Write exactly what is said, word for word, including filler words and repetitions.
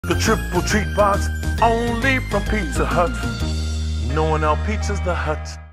The triple treat box, only from Pizza Hut. No one else Pizza's the Hut.